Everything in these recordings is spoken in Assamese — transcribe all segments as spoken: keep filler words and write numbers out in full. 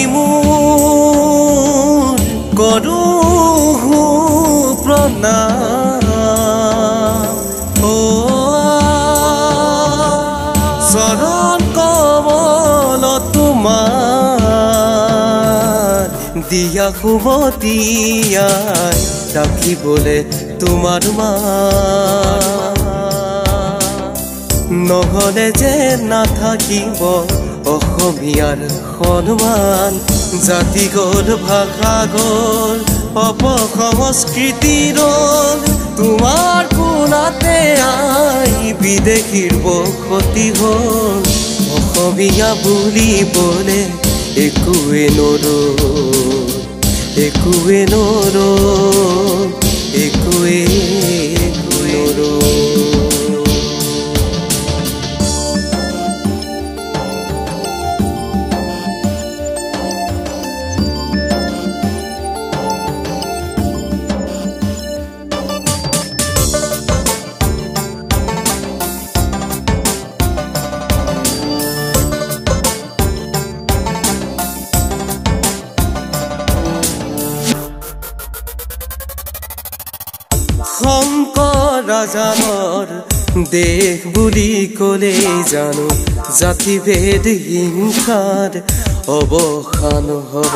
মোৰ কৰো প্ৰণাম ও চৰণ কমল তোমাৰ দিয়া শুভতিয়াই ৰাখিবলে তোমাৰ মান নহলে যে নাথাকিব অসমীয়াৰ সন্মান জাতি গল ভাষা গল অপসংস্কৃতিৰ তোমাৰ কোলাতে আই বিদেশীৰ বসতি হল অসমীয়া বুলিবলে একোৱে নৰো একোৱে নৰো একোৱে নৰো শংকৰ ৰাজাৰ দেশ বুলি কলে জানো জাতিভেদ হিংসাৰ অৱসান হব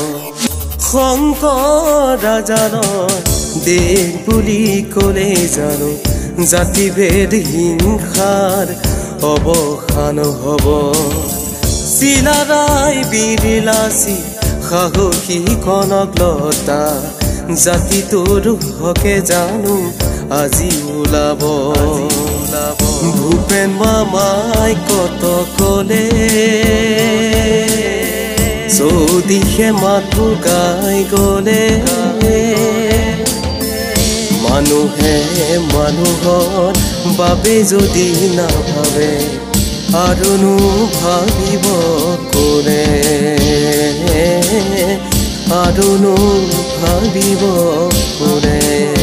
শংকৰ ৰাজাৰ দেশ বুলি কলে জানো জাতিভেদ হিংসাৰ অৱসান হব চিলাৰায় বিৰলাচি সাহসী কনকলতা জাতিটোৰ হকে জানো আজি ওলাব ভূপেন মামাই কত কলে চৌদিশে মাথো গাই গলে মানুহে মানুহৰ বাবে যদি নাভাবে আৰুনো ভাবিব কোনে আৰুনো ভাবিব কোনে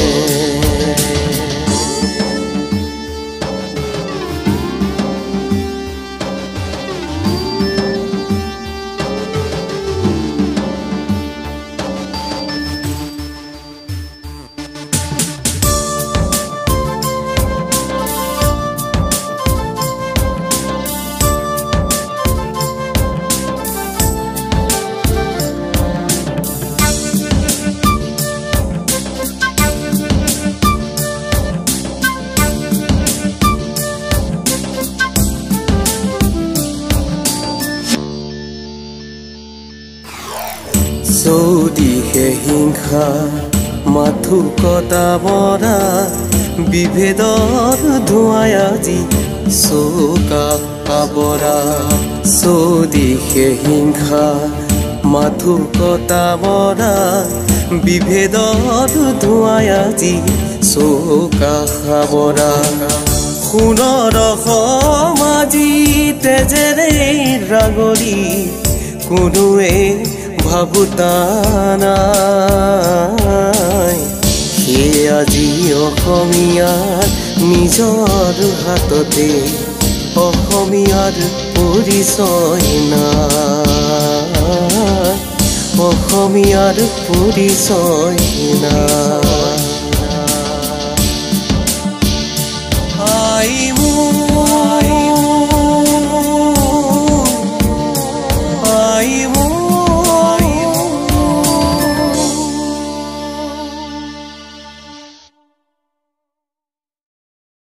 চৌদিশে হিংসা মাথো কটা বৰা বিভেদৰ ধোঁৱাই আজি চৌকা আৱৰা চৌদিশে হিংসা মাথো কটা বৰা বিভেদৰ ধোঁৱাই আজি চৌকা আৱৰা সোণৰ সমাজি তেজেৰে ৰাগৰি কোনোৱে ভাবুতা নাই সেই আজি অসমীয়াৰ নিজৰ হাততে অসমীয়াৰ পৰিচয় নাই অসমীয়াৰ পৰিচয় নাই।